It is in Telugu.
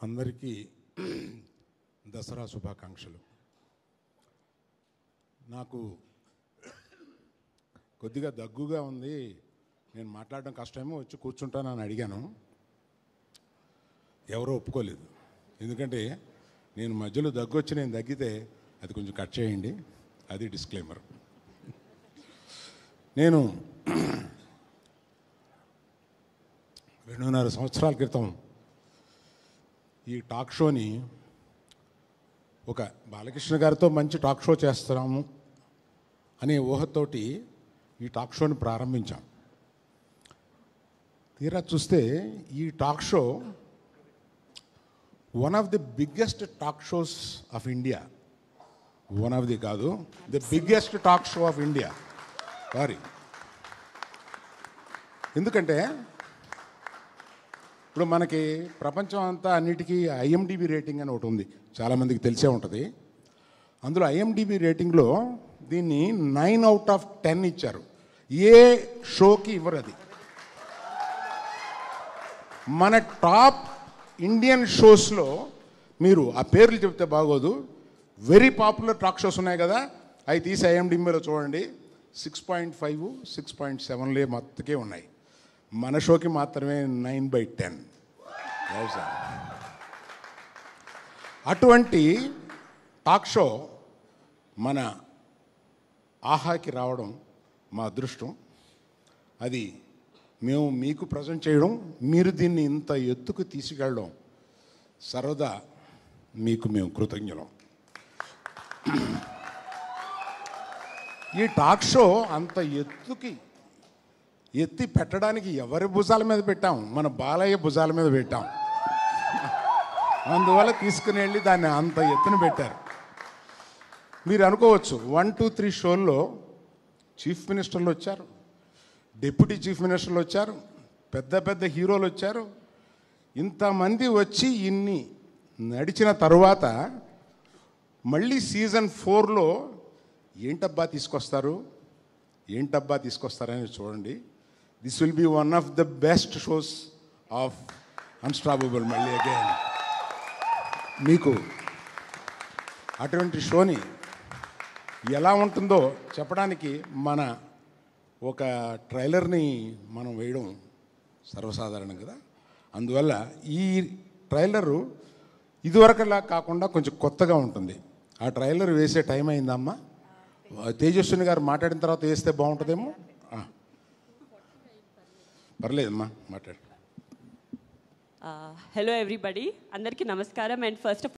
అందరికీ దసరా శుభాకాంక్షలు. నాకు కొద్దిగా దగ్గుగా ఉంది, నేను మాట్లాడడం కష్టమేమో, వచ్చి కూర్చుంటానని అడిగాను. ఎవరో ఒప్పుకోలేదు. ఎందుకంటే నేను మధ్యలో దగ్గు వచ్చి నేను దగ్గితే అది కొంచెం కట్ చేయండి, అది డిస్క్లైమర్. నేను 2.5 సంవత్సరాల క్రితం ఈ టాక్ షోని ఒక బాలకృష్ణ గారితో మంచి టాక్ షో చేస్తున్నాము అనే ఊహతోటి ఈ టాక్ షోని ప్రారంభించాం. తీరా చూస్తే ఈ talk show one of the biggest talk shows of India. One of the కాదు, the biggest talk show of India. Sorry, ఎందుకంటే ఇప్పుడు మనకి ప్రపంచం అంతా అన్నిటికీ ఐఎండిబి రేటింగ్ అని ఒకటి ఉంది, చాలామందికి తెలిసే ఉంటుంది. అందులో ఐఎండిబి రేటింగ్లో దీన్ని 9 out of 10 ఇచ్చారు. ఏ షోకి ఇవ్వరు అది. మన టాప్ ఇండియన్ షోస్లో మీరు ఆ పేర్లు చెప్తే బాగోదు, వెరీ పాపులర్ టాక్ షోస్ ఉన్నాయి కదా, అవి తీసి ఐఎండిబిలో చూడండి. 6.5, 6.7 మొత్తకే ఉన్నాయి. మన షోకి మాత్రమే 9/10. అటువంటి టాక్ షో మన ఆహాకి రావడం మా అదృష్టం. అది మేము మీకు ప్రజెంట్ చేయడం, మీరు దీన్ని ఇంత ఎత్తుకు తీసుకెళ్ళడం సర్వదా మీకు మేము కృతజ్ఞులం. ఈ టాక్ షో అంత ఎత్తి పెట్టడానికి ఎవరి భుజాల మీద పెట్టాం? మన బాలయ్య భుజాల మీద పెట్టాం. అందువల్ల తీసుకుని వెళ్ళి దాన్ని అంత ఎత్తున పెట్టారు. మీరు అనుకోవచ్చు 1, 2, 3 షోల్లో చీఫ్ మినిస్టర్లు వచ్చారు, డిప్యూటీ చీఫ్ మినిస్టర్లు వచ్చారు, పెద్ద పెద్ద హీరోలు వచ్చారు. ఇంతమంది వచ్చి ఇన్ని నడిచిన తరువాత మళ్ళీ సీజన్ 4లో ఏంటబ్బా తీసుకొస్తారని చూడండి. This will be one of the best shows of unstoppable. మళ్ళీ అగైన్ మీకు అటువంటి షోని ఎలా ఉంటుందో చెప్పడానికి మన ఒక ట్రైలర్ని మనం వేయడం సర్వసాధారణం కదా. అందువల్ల ఈ ట్రైలరు ఇదివరకులా కాకుండా కొంచెం కొత్తగా ఉంటుంది. ఆ ట్రైలర్ వేసే టైం అయిందమ్మా. తేజస్విని గారు మాట్లాడిన తర్వాత వేస్తే బాగుంటుందేమో. పర్లేదమ్మా, మాట్లాడు. హలో ఎవ్రీబడి, అందరికీ నమస్కారం. And first